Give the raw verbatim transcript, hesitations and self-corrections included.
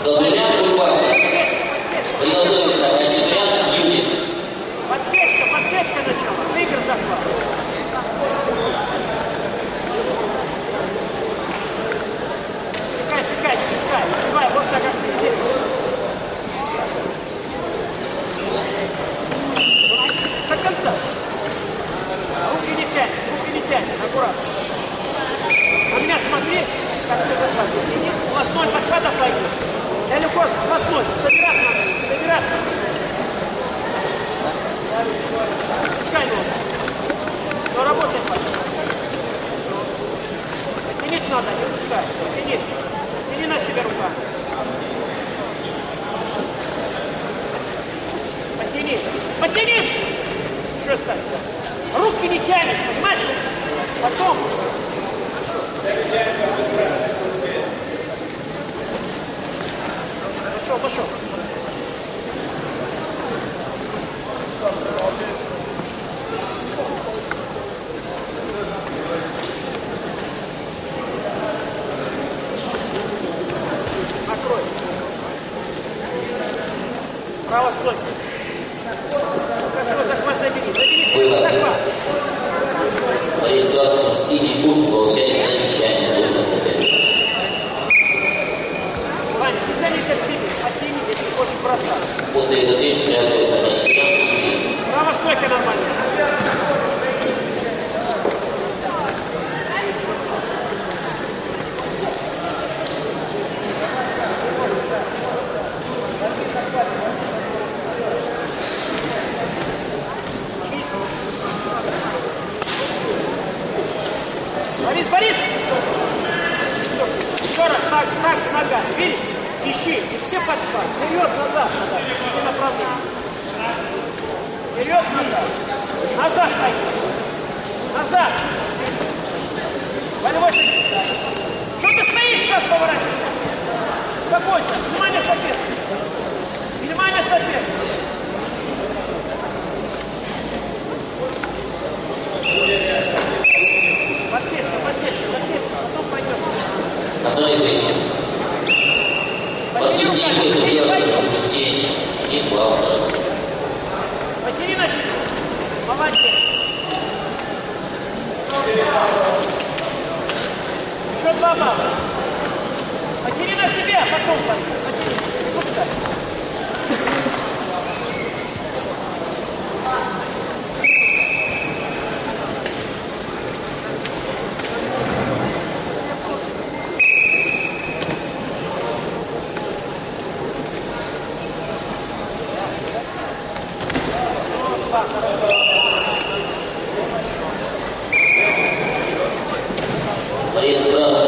Долбуняк Кульбасов. Приготовиться Хачатурян Юрий. Подсечка, подсечка начала. Выиграл захват. Секай, секай, секай. Давай, вот так, как ты здесь. До конца. Руки не тянь, руки не тянь. Аккуратно. На меня смотри, как ты захватишь. Плотной захвата пойдет. Далеко, плотной. Собирать надо, собирать надо. Пускай надо. Но работай пойдет. Тянить надо, не пускай. Тяни. Тяни на себя рука. Потяни. Потяни! Что стать? Руки не тянет, понимаешь? Потом. Пошел, пошел. Накрой. Право стой. Хорошо, захват забери. Забери себе захват. Борис Васков, синий пункт, получает замечание за соперника. Ваня, не занять от себя, оттяни, если хочешь бросать. После этой встречи приготовится Хачатурян Юрий. Право стойка нормально. Борис, Борис! Еще раз, так, так, нога, видишь? Ищи, и все подхват. Вперед, назад, назад, все направления. Вперед, назад. Назад, пойди. Назад. Болевой соперник. Что ты стоишь, как поворачиваешься? Успокойся. Внимание соперника. Внимание соперника. Подсечка, подсечка, подсечка, потом пойдем. Основные встречи. Подсудимый задерживает повреждения. Один балл, пожалуйста. Потяни на себя. Молодец. Еще два балла. Потяни на себя, потом пойдем. Потяни, не пускай. Борис Васков.